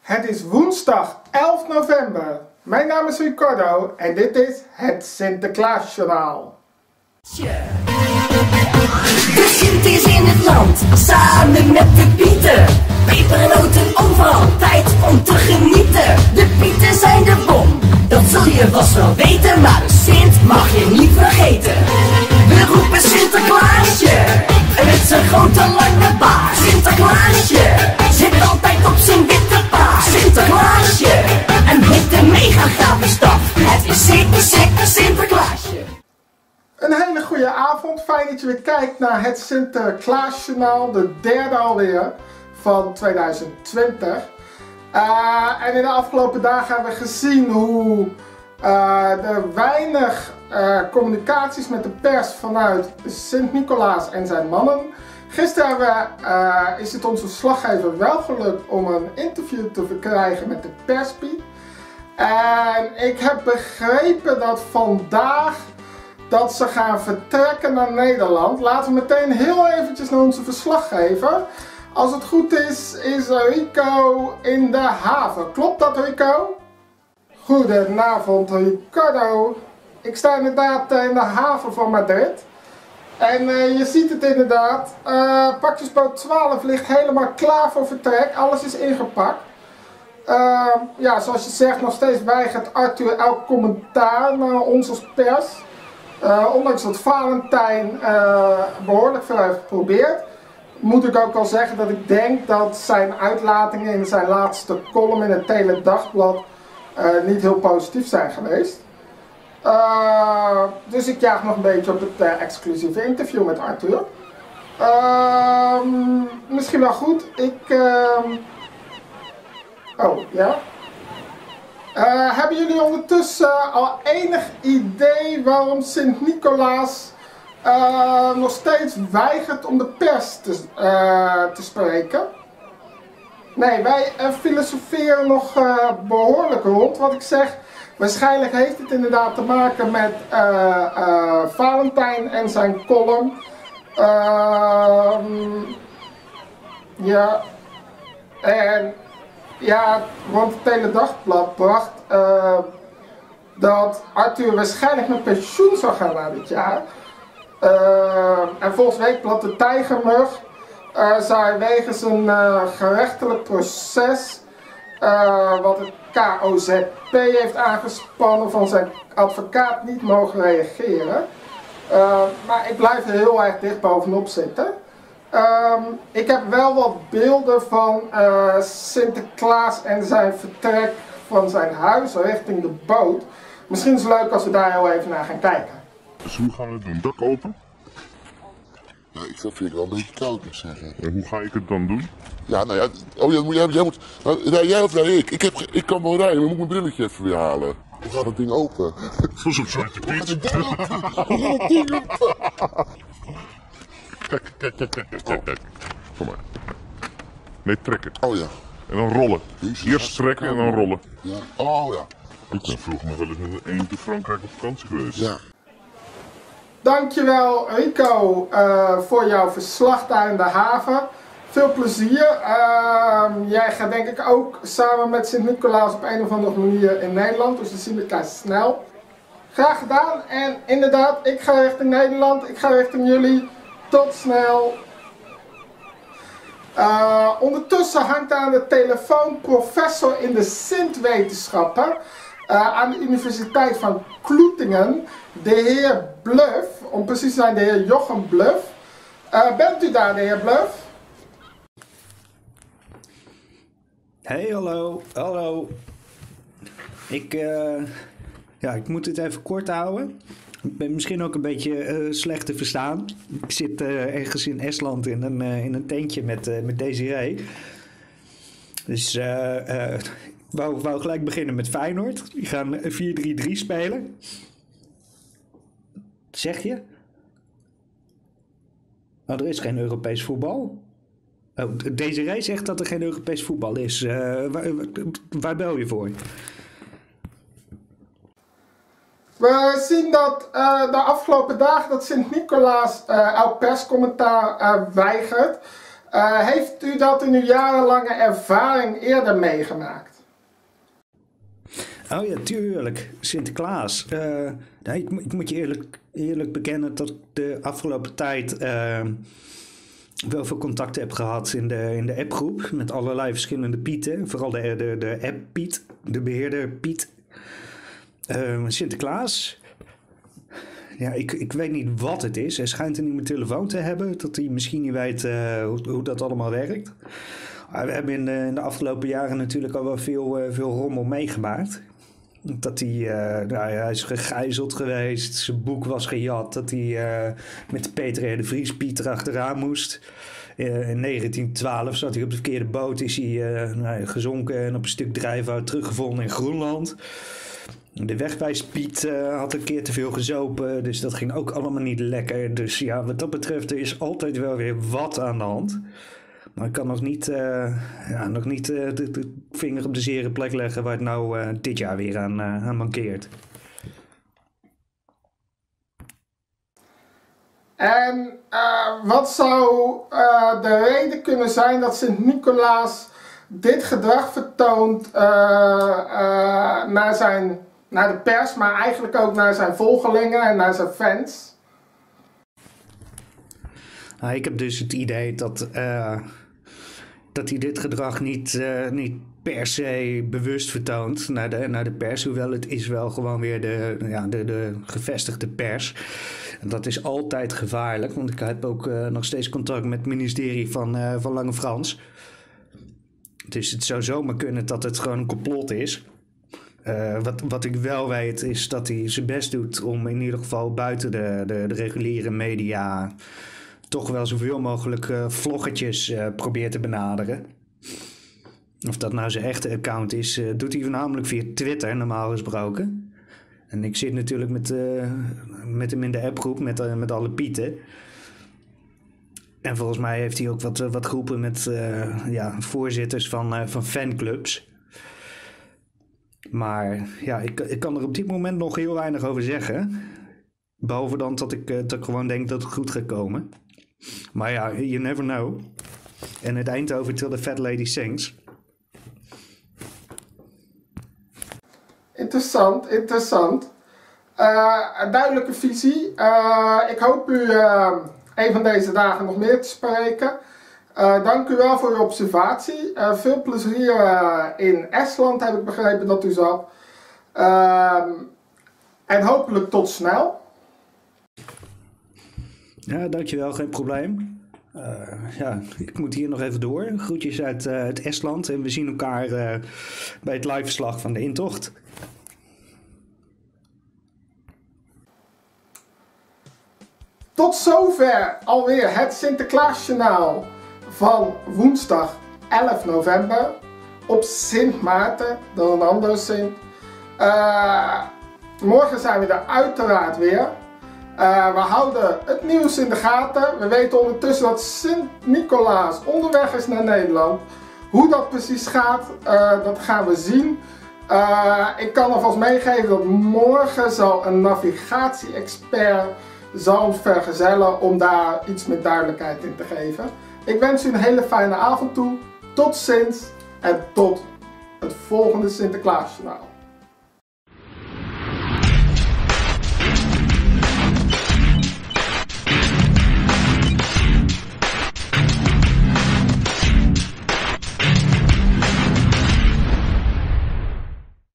Het is woensdag 11 november. Mijn naam is Ricardo en dit is het Sinterklaasjournaal. De Sint is in het land, samen met de Pieten. Pepernoten overal, tijd om te genieten. De Pieten zijn de bom, dat zul je vast wel weten. Maar de Sint mag je niet vergeten. We roepen Sinterklaasje, met zijn grote lange baard. Sinterklaasje, zit altijd op zijn witte paard. Sinterklaasje, en heeft een mega gave staf. Het is zeker Sinterklaasje. Een hele goede avond, fijn dat je weer kijkt naar het Sinterklaasjournaal, de derde alweer van 2020. En in de afgelopen dagen hebben we gezien hoe er weinig communicaties met de pers vanuit Sint-Nicolaas en zijn mannen. Gisteren is het onze verslaggever wel gelukt om een interview te verkrijgen met de perspiet. En ik heb begrepen dat vandaag dat ze gaan vertrekken naar Nederland. Laten we meteen heel eventjes naar onze verslaggever. Als het goed is Rico in de haven. Klopt dat, Rico? Goedenavond, Ricardo. Ik sta inderdaad in de haven van Madrid. En je ziet het inderdaad. Pakjesboot 12 ligt helemaal klaar voor vertrek. Alles is ingepakt. Ja, zoals je zegt, nog steeds weigert Arthur elk commentaar naar ons als pers. Ondanks dat Valentijn behoorlijk veel heeft geprobeerd, moet ik ook wel zeggen dat ik denk dat zijn uitlatingen in zijn laatste column in het Teledagblad niet heel positief zijn geweest. Dus ik jaag nog een beetje op het exclusieve interview met Arthur. Misschien wel goed. Oh, ja. Hebben jullie ondertussen al enig idee waarom Sint-Nicolaas nog steeds weigert om de pers te spreken? Nee, wij filosoferen nog behoorlijk rond. Wat ik zeg, waarschijnlijk heeft het inderdaad te maken met Valentijn en zijn column. Ja, en ja, want het Teledagblad bracht dat Arthur waarschijnlijk met pensioen zou gaan na dit jaar. En volgens Weekblad de Tijgermug zou hij wegens een gerechtelijk proces, wat het KOZP heeft aangespannen, van zijn advocaat niet mogen reageren. Maar ik blijf er heel erg dicht bovenop zitten. Ik heb wel wat beelden van Sinterklaas en zijn vertrek van zijn huis richting de boot. Misschien is het leuk als we daar heel even naar gaan kijken. Dus hoe gaan we het doen? Dak open? Ja, ik vind het wel een beetje koud, moet ik zeggen. En hoe ga ik het dan doen? Ja, nou ja, jij moet, rij jij of rij ik? Ik kan wel rijden, maar ik moet mijn brilletje even weer halen. Hoe gaat het ding open? Zoals op Zwarte Piet. Kijk. Kom maar. Nee, trekken. Oh ja. En dan rollen. Jezus, Eerst trekken en dan rollen. Ja. Oh ja. Ik ben vroeger wel eens met een eend in Frankrijk op vakantie geweest. Ja. Dankjewel Rico voor jouw verslag daar in de haven. Veel plezier. Jij gaat denk ik ook samen met Sint-Nicolaas op een of andere manier in Nederland. Dus dan zien we elkaar snel. Graag gedaan. En inderdaad, ik ga richting Nederland. Ik ga richting jullie. Tot snel. Ondertussen hangt aan de telefoon professor in de Sint-wetenschappen aan de Universiteit van Kloetingen, de heer Bluff, om precies te zijn de heer Jochem Bluff. Bent u daar, de heer Bluff? Hey, hallo. Ik moet het even kort houden. Ik ben misschien ook een beetje slecht te verstaan. Ik zit ergens in Estland in een tentje met Desiree. Dus ik wou gelijk beginnen met Feyenoord. Die gaan 4-3-3 spelen. Zeg je? Oh, er is geen Europees voetbal. Oh, Desiree zegt dat er geen Europees voetbal is. Waar bel je voor? We zien dat de afgelopen dagen dat Sint-Nicolaas elk perscommentaar weigert. Heeft u dat in uw jarenlange ervaring eerder meegemaakt? Oh ja, tuurlijk. Sinterklaas. Nee, ik moet je eerlijk bekennen dat ik de afgelopen tijd wel veel contacten heb gehad in de appgroep met allerlei verschillende Pieten. Vooral de app-Piet, de beheerder Piet. Sinterklaas. Ja, ik weet niet wat het is. Hij schijnt een nieuwe telefoon te hebben, dat hij misschien niet weet hoe dat allemaal werkt. We hebben in de afgelopen jaren natuurlijk al wel veel rommel meegemaakt. Dat hij is gegijzeld geweest, zijn boek was gejat, dat hij met de Peter R. de Vries Piet erachteraan moest. In 1912 zat hij op de verkeerde boot, is hij gezonken en op een stuk drijfhout teruggevonden in Groenland. De wegwijspiet had een keer te veel gezopen, dus dat ging ook allemaal niet lekker. Dus ja, wat dat betreft, er is altijd wel weer wat aan de hand. Maar ik kan nog niet de vinger op de zere plek leggen waar het nou dit jaar weer aan mankeert. En wat zou de reden kunnen zijn dat Sint-Nicolaas dit gedrag vertoont naar de pers, maar eigenlijk ook naar zijn volgelingen en naar zijn fans? Nou, ik heb dus het idee dat hij dit gedrag niet per se bewust vertoont naar de pers. Hoewel het is wel gewoon weer de gevestigde pers. En dat is altijd gevaarlijk, want ik heb ook nog steeds contact met het ministerie van Lange Frans. Dus het zou zomaar kunnen dat het gewoon een complot is. Wat ik wel weet is dat hij zijn best doet om in ieder geval buiten de reguliere media toch wel zoveel mogelijk vloggetjes probeert te benaderen. Of dat nou zijn echte account is, doet hij voornamelijk via Twitter, normaal gesproken. En ik zit natuurlijk met hem in de appgroep, met alle Pieten. En volgens mij heeft hij ook wat groepen met voorzitters van fanclubs. Maar ja, ik kan er op dit moment nog heel weinig over zeggen. Behalve dan dat ik gewoon denk dat het goed gaat komen. Maar ja, you never know. En het Eindhoven till the fat lady sings. Interessant. Een duidelijke visie. Ik hoop u een van deze dagen nog meer te spreken. Dank u wel voor uw observatie. Veel plezier in Estland, heb ik begrepen dat u zat. En hopelijk tot snel. Ja, dankjewel, geen probleem. Ik moet hier nog even door. Groetjes uit Estland en we zien elkaar bij het liveverslag van de intocht. Tot zover alweer het Sinterklaasjournaal van woensdag 11 november op Sint Maarten, de Ronaldo Sint. Morgen zijn we er uiteraard weer. We houden het nieuws in de gaten. We weten ondertussen dat Sint-Nicolaas onderweg is naar Nederland. Hoe dat precies gaat, dat gaan we zien. Ik kan alvast meegeven dat morgen zal een navigatie-expert zal vergezellen om daar iets meer duidelijkheid in te geven. Ik wens u een hele fijne avond toe. Tot ziens en tot het volgende Sinterklaasjournaal.